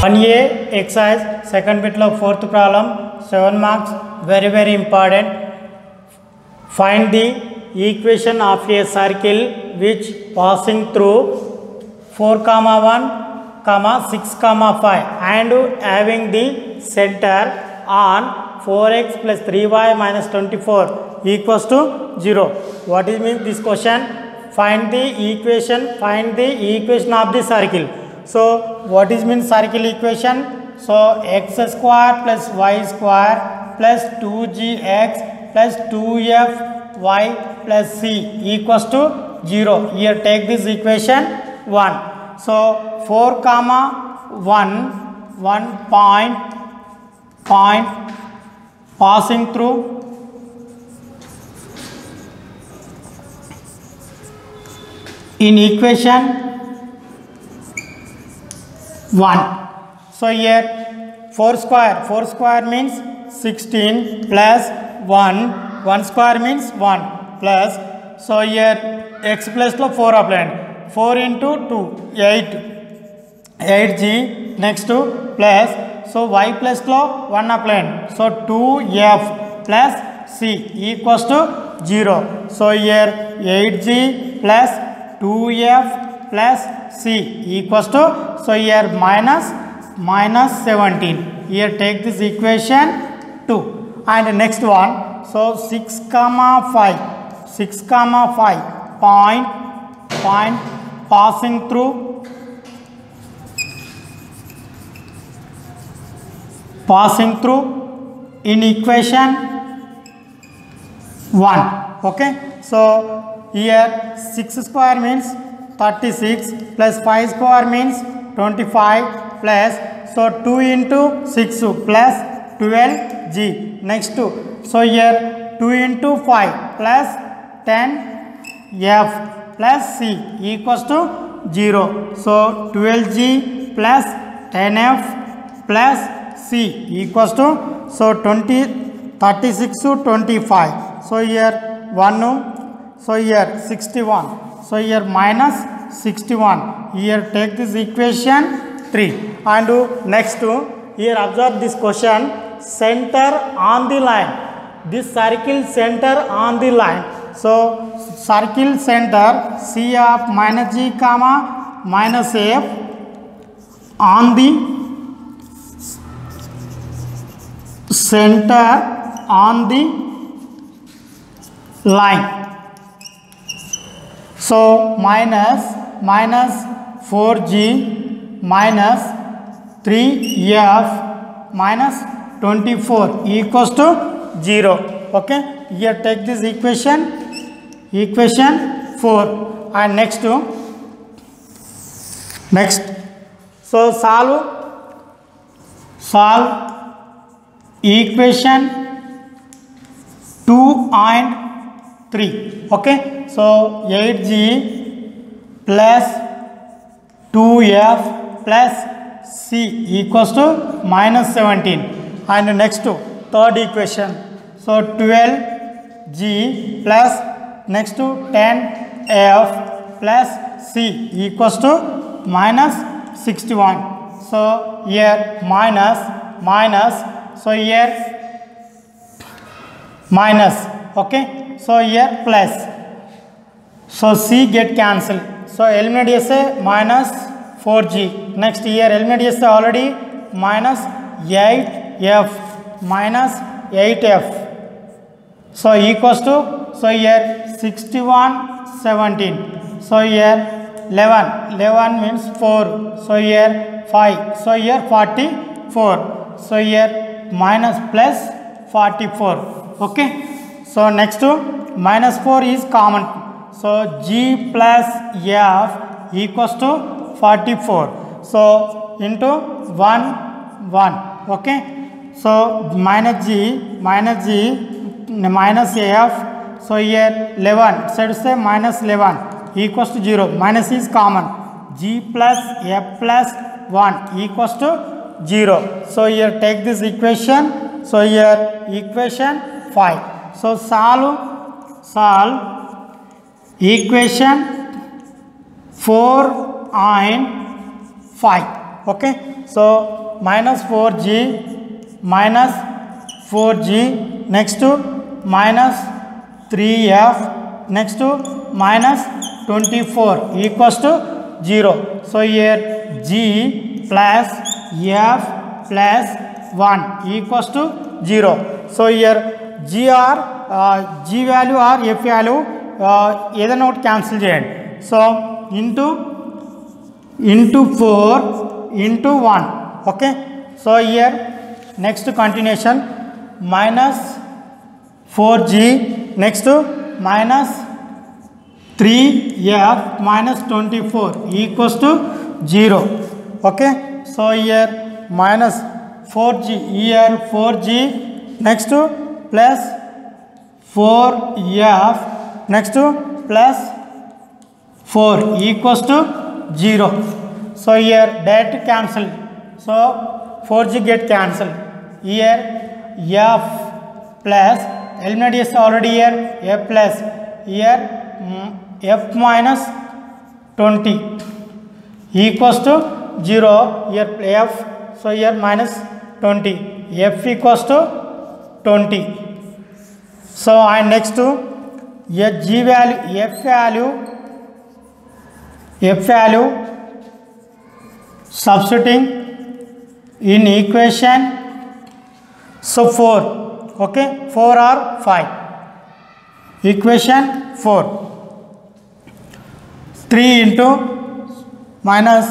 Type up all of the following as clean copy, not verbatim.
1A exercise second bit lo fourth problem 7 marks very important. Find the equation of a circle which passing through 4,1, 6, 5 and having the center on 4x plus 3y minus 24 equals to 0. What is mean this question? Find the equation of the circle. So what is mean circle equation? So x square plus y square plus 2gx plus 2fy plus c equals to 0. Here take this equation 1. So 4,1 point passing through in equation 1. So here 4 square means 16 plus 1 square means 1 plus, so here x plus 4 applied, 4 into 2 8g next to plus, so y plus 1 applied, so 2f plus c equals to 0. So here 8g plus 2f plus c equals to, so here minus 17. Here take this equation 2. And next one, so 6,5 point passing through in equation 1. Okay, so here 6 square means 36 plus 5 square means 25 plus, so 2 into 6 plus 12g next to, so here 2 into 5 plus 10f plus c equals to 0. So 12g plus 10f plus c equals to, so 36 to 25. So here 1, so here 61. So here minus 61. Here take this equation 3. And next here observe this question, center on the line. This circle center on the line. So circle center C of minus g comma minus f on the center on the line. So minus 4g minus 3f minus 24 equals to 0. Okay, here take this equation 4. And next, so solve equation 2 and 3. Okay, so 8g plus 2f plus c equals to minus 17. And next third equation, so 12g plus next to 10f plus c equals to minus 61. So here minus, so here minus. Okay, so here plus, so c get cancelled, so eliminate SA minus 4g. Next here eliminate SA already, minus 8f minus 8f, so equals to, so here 61 17. So here 11 means 4, so here 5, so here 44, so here minus plus 44. Okay, so next minus 4 is common, so g plus f equals to 44, so into 1. Okay, so minus g minus af, so here 11, so to say minus 11 equals to 0, minus is common, g plus f plus 1 equals to 0. So here take this equation, so here equation 5. So solve equation 4 and 5. Okay, so minus 4g minus 4g, next to minus 3f, next to minus 24 equals to 0. So here g plus f plus 1 equals to 0. So here g or g value or f value ఏదైనా ఒకటి cancel చేయండి. So into 4 into 1. Okay, so here next continuation minus 4g, next to minus 3f minus 24 equals to 0. Okay, so here minus 4g, here 4g, next to plus 4f, next to plus 4 equals to 0. So here that cancel, so 4g get cancelled. Here f plus eliminate already, here f plus, here f minus 20 equals to 0. Here f, so here minus 20, f equals to 20. So and next to here g value, f value substituting in equation, so 4. Okay, 4 or 5, equation 4, 3 into minus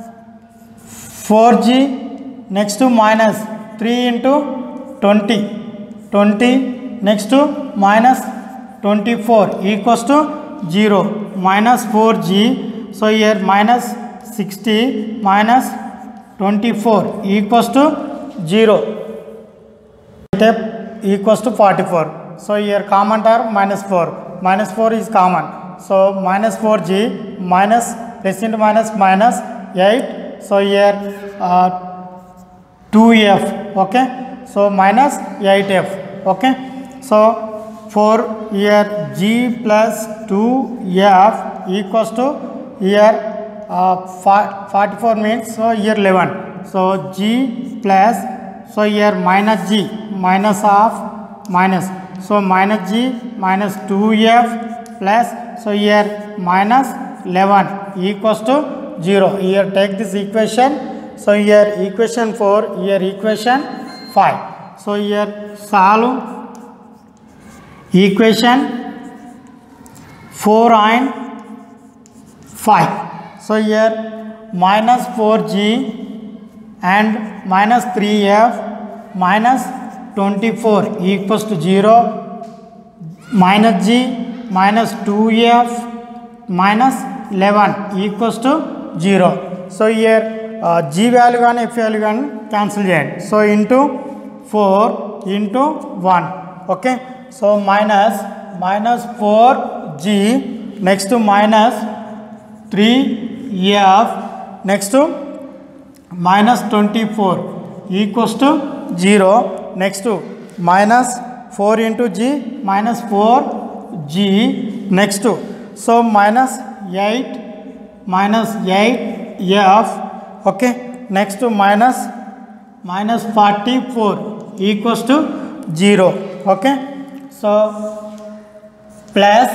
4g, next to minus 3 into 20, next to minus 24 equals to 0, minus 4g, so here minus 60 minus 24 equals to 0, step equals to 44. So here common term minus 4 is common, so minus 4g minus plus into minus minus 8, so here 2f. Okay, so minus 8f. Okay, so for here g plus 2f equals to here 44 means, so here 11, so g plus, so here minus g, minus of minus, so minus g minus 2f plus, so here minus 11 equals to 0. Here take this equation, so here equation 4, here equation 5. So here solve equation 4 and 5. So here minus 4g and minus 3f minus 24 equals to 0, minus g minus 2f minus 11 equals to 0. So here g value gaani f value gaani cancel cheyandi. So into 4 into 1. Okay, so minus 4g, next to minus 3f, next to minus 24 equals to 0, next to minus 4 into g minus 4g, next to, so minus 8f. Okay, next to minus 44 equals to 0. Okay, so plus.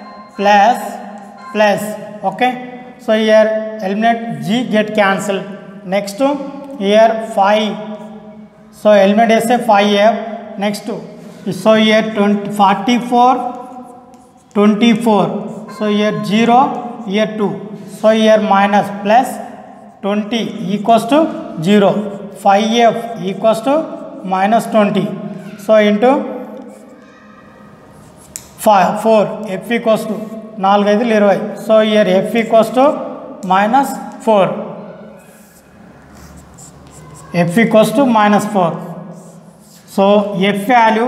Okay, so here eliminate g get cancelled. Next to here 5, so eliminate say 5f, next to, so here 44 24, so here 0, here 2, so here minus plus 20 equals to 0, 5f equals to minus 20, so into 4 f equals to 4 5 20, so here f equals to minus 4, f equals to minus 4. So f value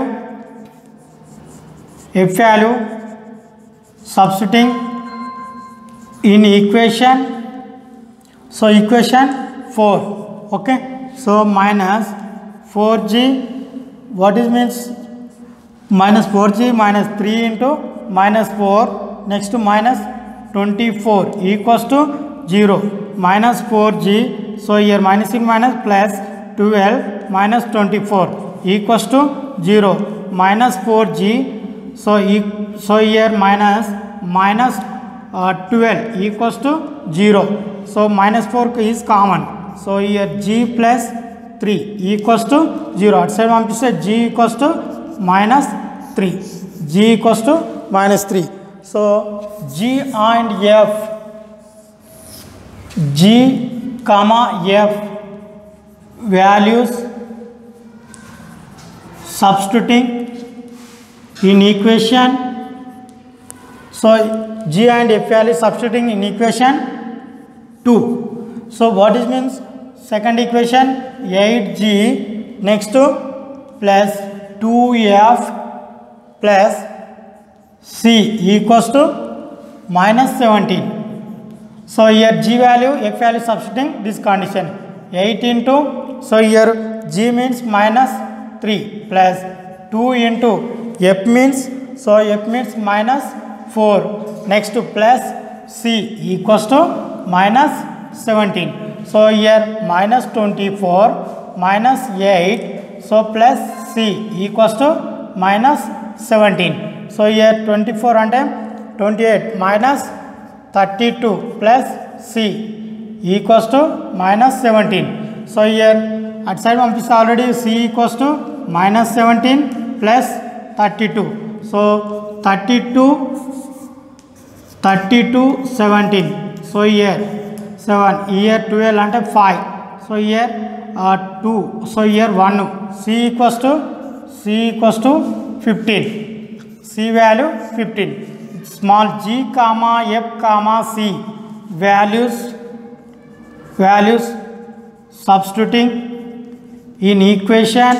substituting in equation, so equation 4. Okay, so minus 4g, what is means minus 4g minus 3 into minus 4, next to minus 24 equals to 0, minus 4g, So here minus in minus plus 12 minus 24 equals to 0. Minus 4g. So here minus 12 equals to 0. So minus 4 is common. So here g plus 3 equals to 0. At side one piece g equals to minus 3. G equals to minus 3. So g and f, g comma f values substituting in equation. So g and f value substituting in equation 2. So what is means second equation 8g next to plus 2f plus c equals to minus 17. So here g value f value substituting this condition 8 into, so here g means minus 3 plus 2 into f means, so f means minus 4 next to plus c equals to minus 17. So here minus 24 minus 8, so plus c equals to minus 17. So here 24 and 28 minus 32 plus c equals to minus 17. So here at side one piece already c equals to minus 17 plus 32. So 32 17. So here 7, here 12 and 5. So here 2. So here 1. C equals to 15. C value 15. Small g comma f comma c values substituting in equation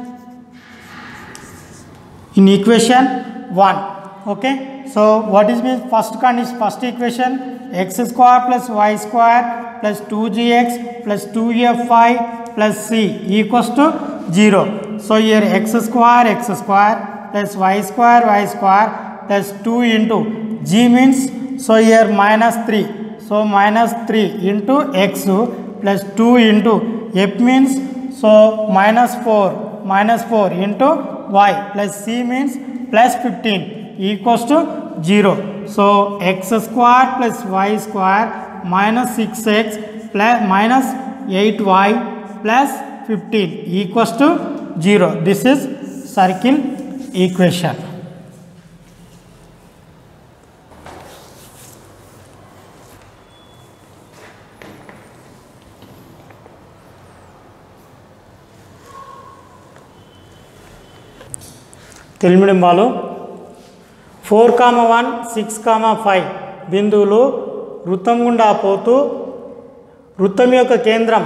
1. Okay, so what is means first condition, first equation x square plus y square plus 2gx plus 2f5 plus c equals to 0. So here x square plus y square plus 2 into g means, so here minus 3. So minus 3 into x plus 2 into f means, so minus 4 into y plus c means plus 15 equals to 0. So x square plus y square minus 6x plus minus 8y plus 15 equals to 0. This is circle equation. Telugu medium వాళ్ళు 4,1 6,5 బిందువులు వృత్తం గుండా పోతూ వృత్తం యొక్క కేంద్రం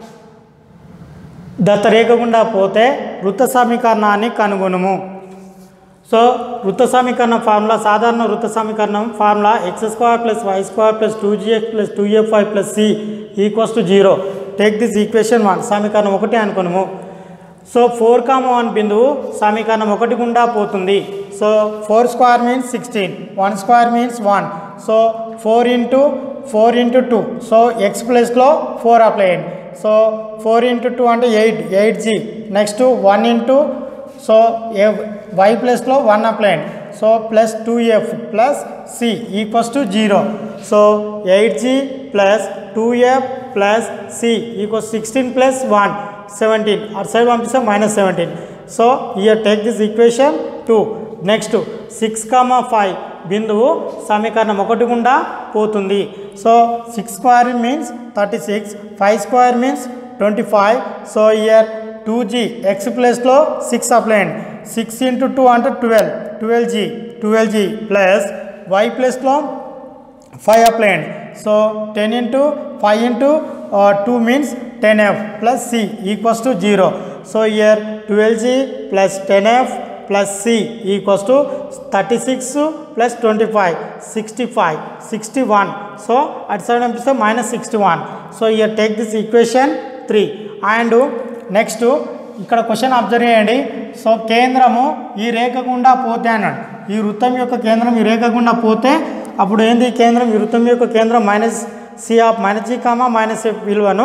దత్తరేఖ గుండా పోతే వృత్త సమీకరణాన్ని కనుగొనుము. సో వృత్త సమీకరణ ఫార్ములా, సాధారణ వృత్త సమీకరణం formula x square plus y స్క్వేర్ plus 2gx plus 2f5 plus c equals to 0. Take this equation 1 సమీకరణం 1 అనుకున్నాము. సో 4,1 బిందువు సమీకరణం 1 గుండా పోతుంది. So 4 square means 16, 1 square means 1. So 4 into 2. So x ప్లస్లో 4 అప్లై అయ్యింది. సో 4 into 2 అంటే 8g. Next 1 into, so y ప్లస్లో 1 అప్లై అయ్యింది. So plus 2f plus c equals to 0. So 8g plus 2f plus c equals 16 plus 1 17. అటు side పంపిస్తే minus 17. So here take this equation 2. Next 6,5 బిందువు సమీకరణం 1 గుండా పోతుంది. So 6 square means 36, 5 square means 25. So here 2g x ప్లస్లో 6 apply అయ్యింది. 6 into 2 అంటే 12g plus y ప్లస్లో 5 అప్లై అయ్యింది. So 10 into 5 into 2 means 10f plus c equals to 0. So here 12g plus 10f plus c equals to 36 plus 25, 65, 61. So at side పంపిస్తే minus 61. So here take this equation 3. And next ఇక్కడ question observe చేయండి. So కేంద్రము ఈ రేఖ గుండా పోతే అన్నాడు. ఈ వృత్తం యొక్క కేంద్రం ఈ రేఖ గుండా పోతే అప్పుడు ఏంది కేంద్రం, ఈ వృత్తం యొక్క కేంద్రం minus c of minus g comma minus f విలువను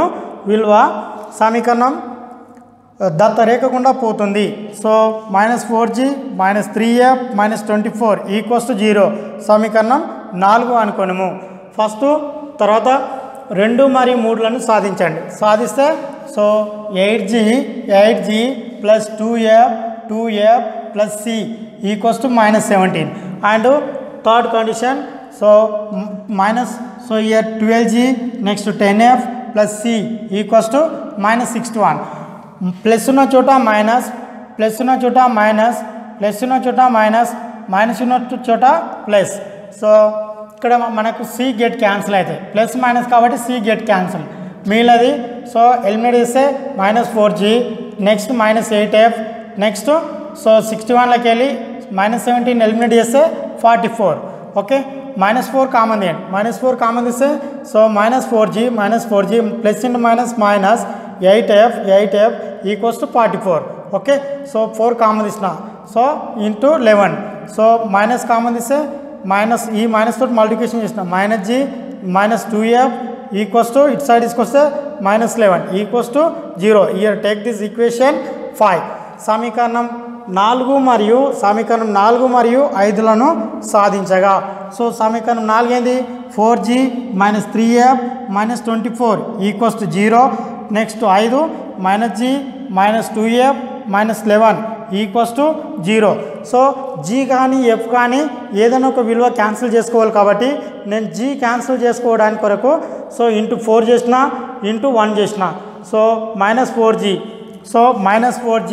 విలువ సమీకరణం దత్త రేఖ గుండా పోతుంది. సో -4g -3f -24 = 0 సమీకరణం 4 అనుకోనము. ఫస్ట్ తర్వాత 2 మరియు 3లను సాధించండి. సాధిస్తే so 8g + 2f + c = -17 and third condition so so here 12g next 10f + c = -61 plus ఉన్న చోట మైనస్, ప్లస్ ఉన్న చోట మైనస్, ప్లస్ ఉన్న చోట మైనస్, మైనస్ ఉన్న చోట ప్లస్. సో ఇక్కడ మనకు సి గెట్ క్యాన్సిల్ అవుతాయి, ప్లస్ మైనస్ కాబట్టి సి గెట్ క్యాన్సిల్. మిగిలినది సో ఎలిమినేట్ చేస్తే -4g next -8f next so 61లోకి వెళ్ళి -17 ఎలిమినేట్ చేస్తే 44. ఓకే, -4 కామన్ తీయండి, -4 కామన్ తీస్తే so -4g plus into minus minus 8f = 44. Okay, so 4 common తీసిన so into 11. So minus common తీస్తే minus, ఈ మైనస్ తోటి మల్టిప్లికేషన్ చేసిన -g -2f ఇటు సైడ్ తీసుకొస్తే -11 = 0. Here take this equation 5. సమీకరణం 4 మరియు 5లను సాధించగా సో సమీకరణం 4 ఏంది 4g -3f -24 = 0. Next 5 -g -2f -11 = 0. So g కానీ f కానీ ఏదైనా ఒక విలువ క్యాన్సిల్ చేసుకోవాలి కాబట్టి నేను g క్యాన్సిల్ చేసుకోవడానికి కొరకు సో *4 చేసిన *1 చేసిన so -4g so -4g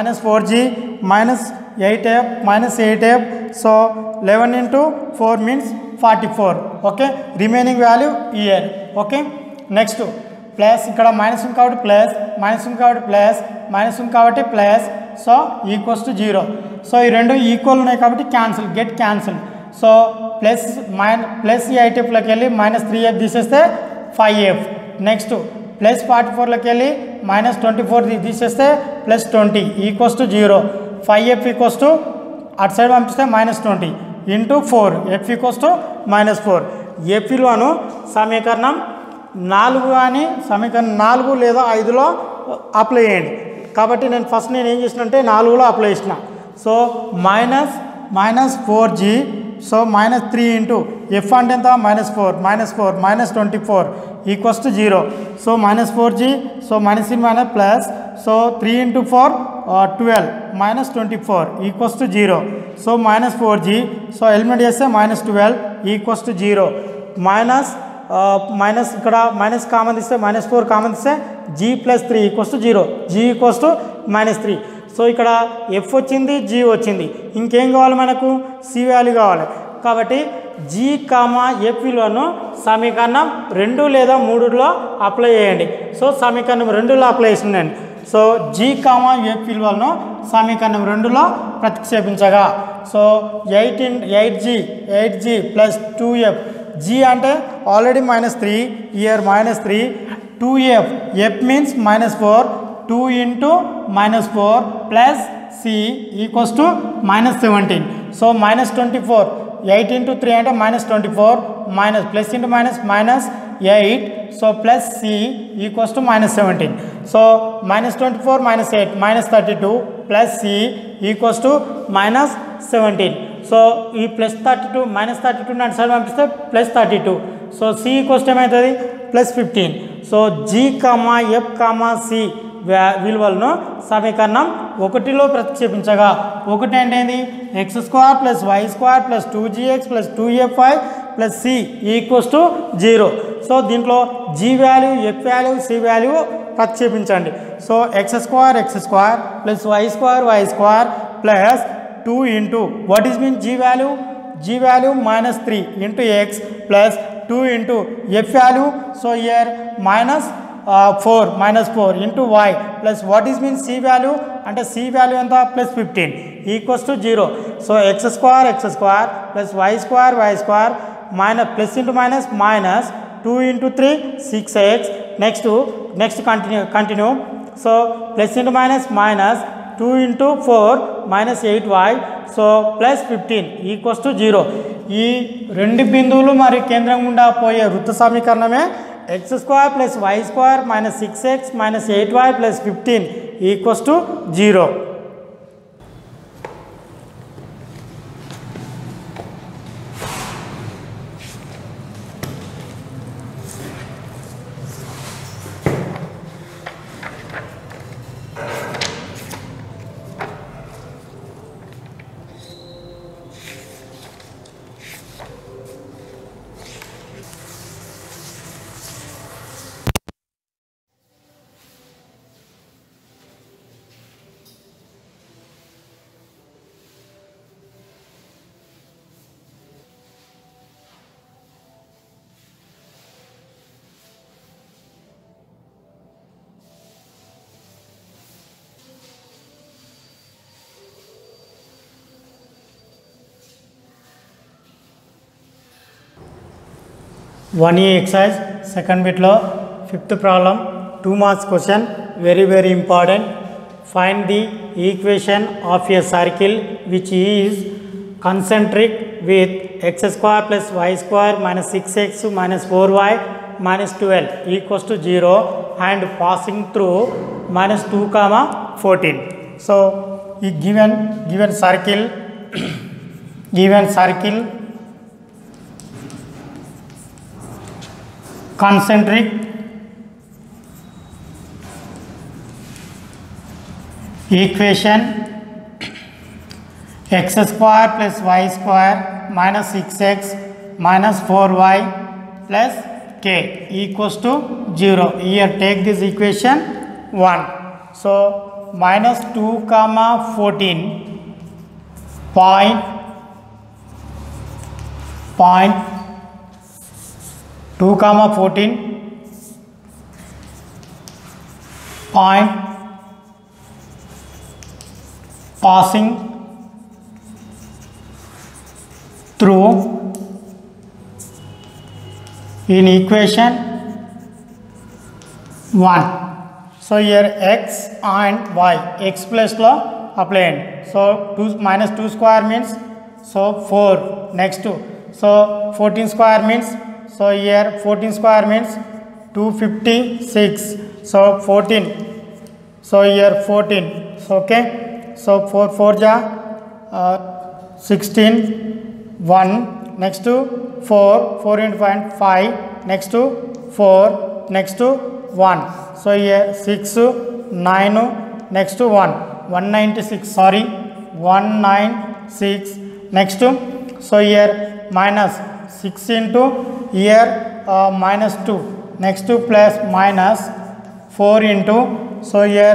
-8f so 11 × 4 means 44. Okay, remaining value here. Okay, next plus ఇక్కడ మైనస్ ఉంది కాబట్టి ప్లస్, మైనస్ ఉంది కాబట్టి ప్లస్, మైనస్ ఉంది కాబట్టి ప్లస్ సో = 0. సో ఈ రెండు ఈక్వల్ ఉన్నాయి కాబట్టి cancel, get cancel. So plus 8fలోకి వెళ్ళి -3f తీసేస్తే 5f. నెక్స్ట్ ప్లస్ 44లోకి వెళ్ళి -24 తీసేస్తే +20 = 0. 5f అటు సైడ్ పంపిస్తే -20 × 4 f = -4. f విలువను సమీకరణం 4 కానీ సమీకరణం 4 లేదా 5లో అప్లై చేయండి. కాబట్టి నేను ఫస్ట్ ఏం చేసిన అంటే 4లో అప్లై చేసిన. సో -4g సో -3 × f అంటే ఎంత -4 -24 = 0. So -4g so -3 plus so 3 × 4 12 -24 = 0. So -4g so eliminate చేస్తే -12 = 0. మైనస్ ఇక్కడ మైనస్ కామన్ తీస్తే -4 కామన్ తీస్తే g + 3 = 0. g = -3. సో ఇక్కడ f వచ్చింది, g వచ్చింది, ఇంకేం కావాలి మనకు c వాల్యూ కావాలి. కాబట్టి g, f విలువను సమీకరణం 2 లేదా 3లో అప్లై చేయండి. సో సమీకరణం 2లో అప్లై చేసిందండి. సో g, f విలువలను సమీకరణం 2లో ప్రతిక్షేపించగా సో 8g + 2f g అంటే already -3 here -3 2f f means -4 2 × -4 plus c = -17. So -24 8 × 3 అంటే -24 minus plus into minus -8 so plus c = -17. So -24 -8 -32 plus c = -17. So ఈ +32 -32 అటు సైడ్ పంపిస్తే +32. సో c = ఏమవుతుంది +15. సో g, f, c విలువలను సమీకరణం 1లో ప్రతిక్షేపించగా 1 అంటే ఏంది x² + y² + 2gx + 2fy + c = 0. So దీంట్లో g value, f value, c value ప్రతిక్షేపించండి. So x² + y² plus 2 × what is mean g value -3 × x plus 2 × f value. So here -4 × y plus what is mean c value అంటే c value ఎంత +15 = 0. So x² plus y² minus plus into minus 2 × 3 6x. next continue. So plus into minus 2 × 4 -8y so +15 = 0. ఈ రెండు బిందువులు మరియు కేంద్రం గుండా పోయే వృత్త సమీకరణమే x square plus y square minus 6x minus 8y plus 15 equals to 0. One year exercise, second bit lo, fifth problem, 2 marks question, very important. Find the equation of a circle which is concentric with x square plus y square minus 6x minus 4y minus 12 equals to 0 and passing through minus 2 comma 14. So, a given circle concentric equation x square plus y square minus 6x minus 4y plus k equals to 0. Here take this equation 1. So, minus 2 comma 14 point 2 comma 14 point passing through in equation 1. So, here x and y, x plus law applied. So, minus 2 square means, so 4 next to, so 14 square means, so here 14 square means 256, so 14, so here 14, so okay, so 4 4 ja 16, 1 next to 4 into 5 next to 4 next to 1, so here 6 9 next to 196, sorry 196 next to, so here minus 6 into here minus 2 next to plus minus 4 into, so here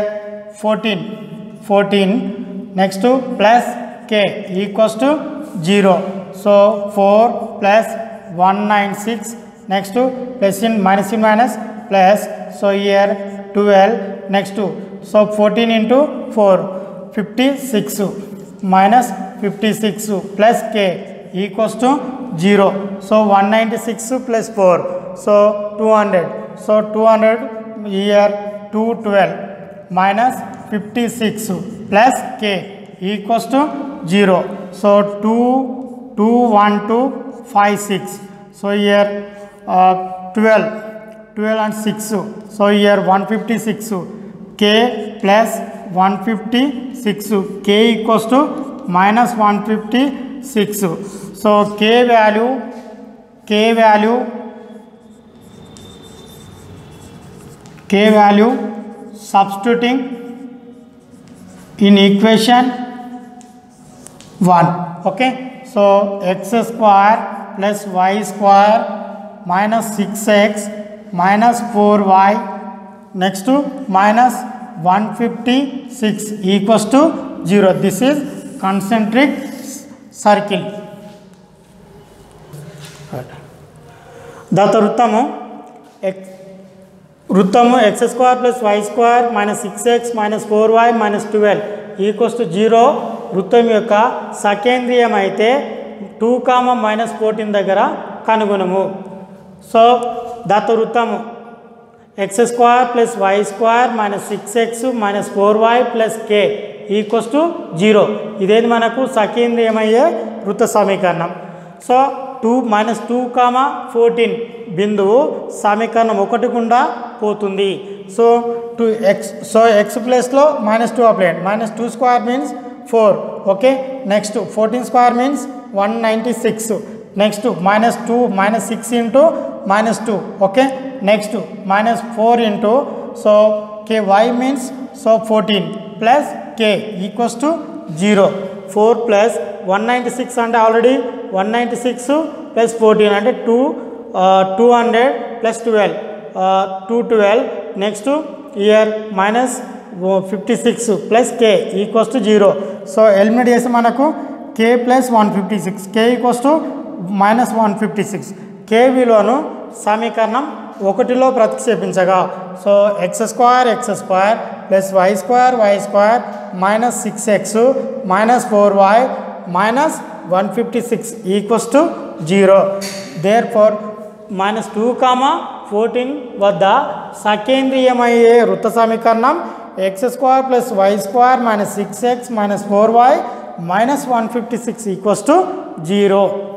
14 next to plus k equals to 0. So, 4 plus 196 next to plus in minus plus, so here 12 next to, so 14 into 4 56 minus 56 plus k equals to 0. So, 196 plus 4, so 200, so 200 here 212 minus 56 plus k equals to 0. So, 21256, so here 12 and 6, so here 156 k plus 156 k equals to minus 156. So, k value substituting in equation 1. Okay. So, x square plus y square minus 6x minus 4y next to minus 156 equals to 0. This is concentric circle. దాంతో వృత్తము x square plus y square minus 6x minus 4y minus 12 equals to 0 వృత్తం యొక్క సకేంద్రియం అయితే 2, minus 14 దగ్గర కనుగొనము. So దాంతో వృత్తము x square plus y square minus 6x minus 4y plus k equals to 0. ఇదేది మనకు సకేంద్రియమయ్యే వృత్త సమీకరణం. సో 2 minus 2, 14 బిందువు సమీకరణం 1 గుండా పోతుంది. సో x ప్లేస్లో -2 applied. -2 square means 4. Okay, next 14 square means 196. Next -2 -6 into -2. Okay, next -4 into so ky means so 14 plus k equals to 0. 4 plus 196 అంటే ఆల్రెడీ 196 ప్లస్ 14 అంటే 200 plus 12 212. Next here -56 plus k equals to 0. So eliminate చేసి మనకు k plus 156 k equals to -156. k విలువను సమీకరణం 1లో ప్రతిక్షేపించగా so x² plus y² minus 6x minus 4y minus 156 equals to 0. Therefore -2, 14 వద్ద సకేంద్రీయమయ్యే వృత్త సమీకరణం x² plus y² minus 6x minus 4y minus 156 equals to 0.